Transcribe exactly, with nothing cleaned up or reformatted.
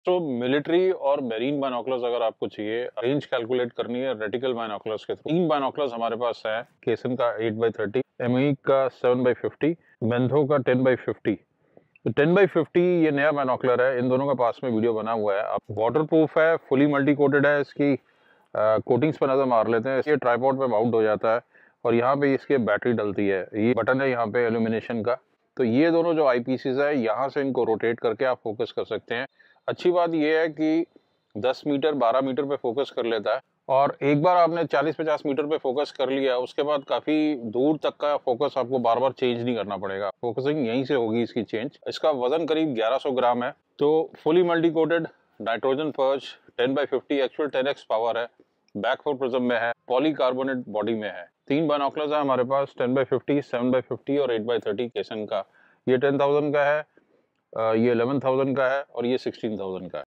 तो मिलिट्री और marine binoculars अगर आपको चाहिए, रेंज कैलकुलेट करनी है रेटिकल बाइनोकुलर्स के थ्रू, तीन बाइनोकुलर्स हमारे पास है। केसन का एट बाई थर्टी, एमई का सेवन बाई फिफ्टी, बेंथो का टेन बाई फिफ्टी। तो टेन बाई फिफ्टी ये नया बाइनोकुलर है, इन दोनों का पास में वीडियो बना हुआ है। आप वाटर प्रूफ है, फुली मल्टी कोटेड है, इसकी कोटिंग्स पर नजर मार लेते हैं। ये ट्राइपॉड पे माउंट हो जाता है और यहाँ पे इसके बैटरी डलती है। ये बटन है यहाँ पे एल्यूमिनेशन का। तो ये दोनों जो आई पीसीज है, यहाँ से इनको रोटेट करके आप फोकस कर सकते हैं। अच्छी बात ये है कि दस मीटर बारह मीटर पे फोकस कर लेता है और एक बार आपने चालीस पचास मीटर पे फोकस कर लिया, उसके बाद काफी दूर तक का फोकस आपको बार बार चेंज नहीं करना पड़ेगा। फोकसिंग यहीं से होगी इसकी चेंज। इसका वजन करीब ग्यारह सौ ग्राम है। तो fully multi coated nitrogen purged, ten by fifty actual ten X power है, बैक फोर प्रिज्म में है, पॉलीकार्बोनेट बॉडी में है। तीन बाइनोकुलर्स है हमारे पास, ten by fifty, seven by fifty और एट बाई थर्टी केसन का। ये टेन थाउजेंड का है, ये इलेवन थाउजेंड का है और ये सिक्सटीन थाउजेंड का है।